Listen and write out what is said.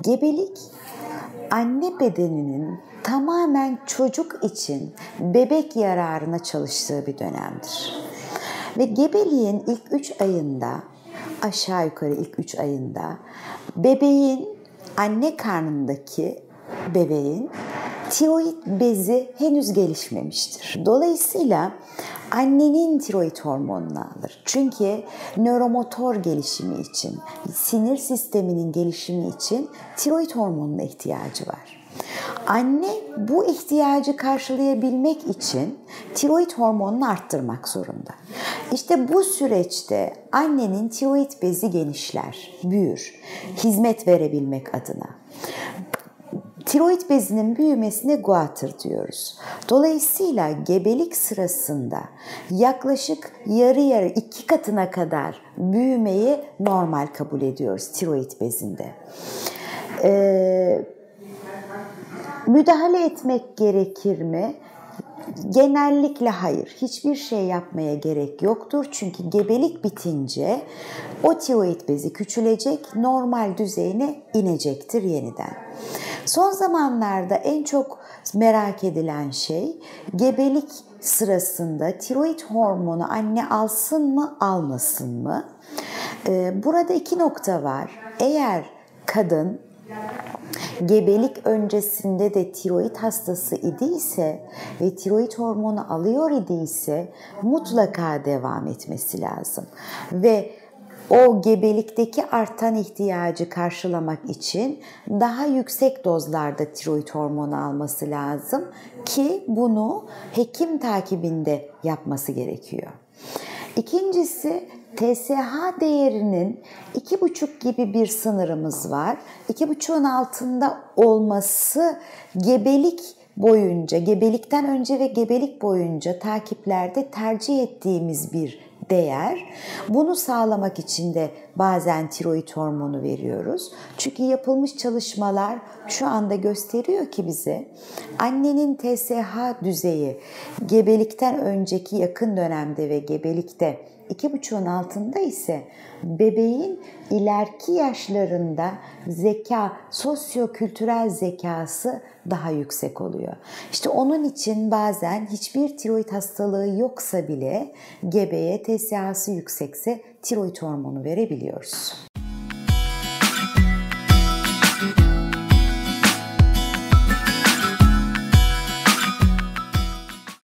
Gebelik, anne bedeninin tamamen çocuk için bebek yararına çalıştığı bir dönemdir. Ve gebeliğin ilk 3 ayında, aşağı yukarı ilk 3 ayında bebeğin, anne karnındaki bebeğin tiroid bezi henüz gelişmemiştir. Dolayısıyla annenin tiroid hormonunu alır. Çünkü nöromotor gelişimi için, sinir sisteminin gelişimi için tiroid hormonuna ihtiyacı var. Anne bu ihtiyacı karşılayabilmek için tiroid hormonunu arttırmak zorunda. İşte bu süreçte annenin tiroid bezi genişler, büyür, hizmet verebilmek adına. Tiroid bezinin büyümesine goiter diyoruz. Dolayısıyla gebelik sırasında yaklaşık yarı 2 katına kadar büyümeyi normal kabul ediyoruz tiroid bezinde. Müdahale etmek gerekir mi? Genellikle hayır. Hiçbir şey yapmaya gerek yoktur. Çünkü gebelik bitince o tiroid bezi küçülecek, normal düzeyine inecektir yeniden. Son zamanlarda en çok merak edilen şey gebelik sırasında tiroid hormonu anne alsın mı, almasın mı? Burada 2 nokta var. Eğer kadın gebelik öncesinde de tiroid hastası idiyse ve tiroid hormonu alıyor idiyse mutlaka devam etmesi lazım. Ve o gebelikteki artan ihtiyacı karşılamak için daha yüksek dozlarda tiroid hormonu alması lazım ki bunu hekim takibinde yapması gerekiyor. İkincisi, TSH değerinin 2,5 gibi bir sınırımız var. 2,5'un altında olması gebelik boyunca, gebelikten önce ve gebelik boyunca takiplerde tercih ettiğimiz bir değer. Bunu sağlamak için de bazen tiroid hormonu veriyoruz. Çünkü yapılmış çalışmalar şu anda gösteriyor ki bize annenin TSH düzeyi gebelikten önceki yakın dönemde ve gebelikte 2,5'un altında ise bebeğin ileriki yaşlarında zeka, sosyo-kültürel zekası daha yüksek oluyor. İşte onun için bazen hiçbir tiroid hastalığı yoksa bile gebeye TSH'sı yüksekse tiroid hormonu verebiliyoruz.